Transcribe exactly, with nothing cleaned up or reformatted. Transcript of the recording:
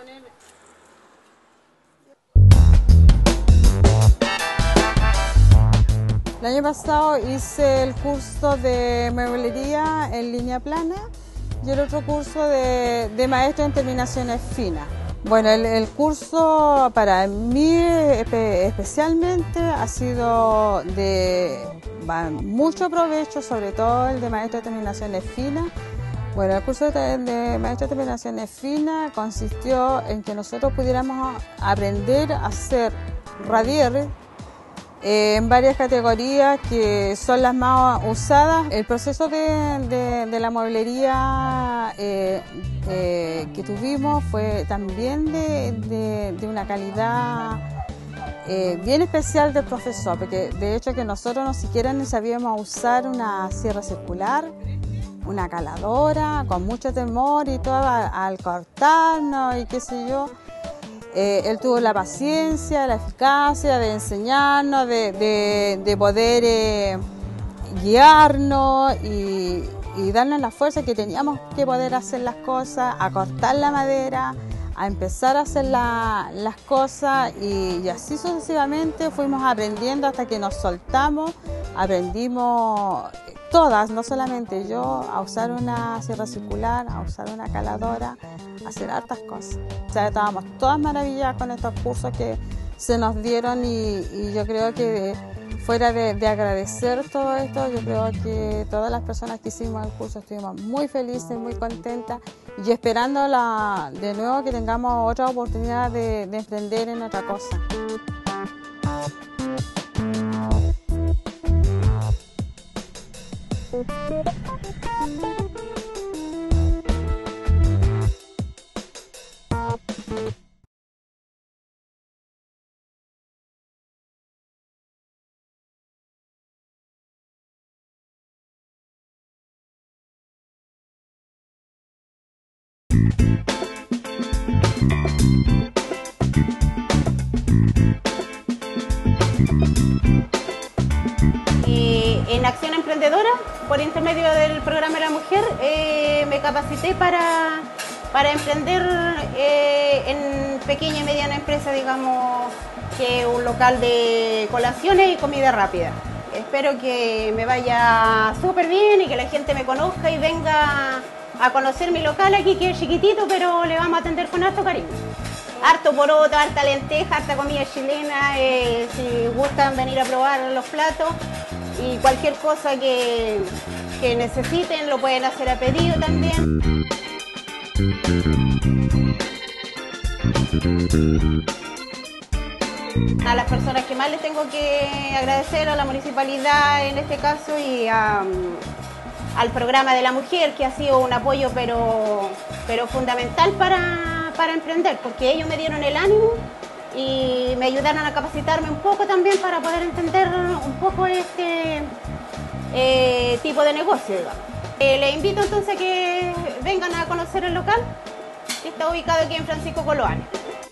El año pasado hice el curso de mueblería en línea plana y el otro curso de, de maestro en terminaciones finas. Bueno, el, el curso para mí espe, especialmente ha sido de mucho provecho, sobre todo el de maestro de terminaciones finas. Bueno, el curso de, de maestro de terminaciones finas consistió en que nosotros pudiéramos aprender a hacer radieres eh, en varias categorías que son las más usadas. El proceso de, de, de la mueblería eh, eh, que tuvimos fue también de, de, de una calidad eh, bien especial del profesor, porque de hecho que nosotros no siquiera ni sabíamos usar una sierra circular, una caladora, con mucho temor y todo al, al cortarnos y qué sé yo. Eh, él tuvo la paciencia, la eficacia de enseñarnos, de, de, de poder eh, guiarnos y, y darnos la fuerza que teníamos que poder hacer las cosas, a cortar la madera, a empezar a hacer la, las cosas y, y así sucesivamente fuimos aprendiendo hasta que nos soltamos, aprendimos todas, no solamente yo, a usar una sierra circular, a usar una caladora, a hacer hartas cosas. O sea, estábamos todas maravilladas con estos cursos que se nos dieron y, y yo creo que fuera de, de agradecer todo esto, yo creo que todas las personas que hicimos el curso estuvimos muy felices, muy contentas y esperando la, de nuevo que tengamos otra oportunidad de, de emprender en otra cosa. Y en Acción Emprendedora, por intermedio del programa de la mujer, eh, me capacité para, para emprender eh, en pequeña y mediana empresa, digamos, que un local de colaciones y comida rápida. Espero que me vaya súper bien y que la gente me conozca y venga a conocer mi local aquí, que es chiquitito, pero le vamos a atender con harto cariño. Harto poroto, harta lenteja, harta comida chilena, eh, si gustan venir a probar los platos y cualquier cosa que, que necesiten lo pueden hacer a pedido también. A las personas que más les tengo que agradecer, a la municipalidad en este caso y a, al programa de la mujer, que ha sido un apoyo pero, pero fundamental para, para emprender, porque ellos me dieron el ánimo y me ayudaron a capacitarme un poco también para poder entender un poco este eh, tipo de negocio, digamos. Eh, les invito entonces a que vengan a conocer el local, que está ubicado aquí en Francisco Coloane.